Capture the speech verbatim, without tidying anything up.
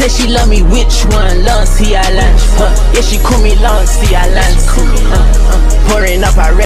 say she love me, which one? Lancey, I Lancy. Huh? Yeah, she call me Lancey, I Lancy.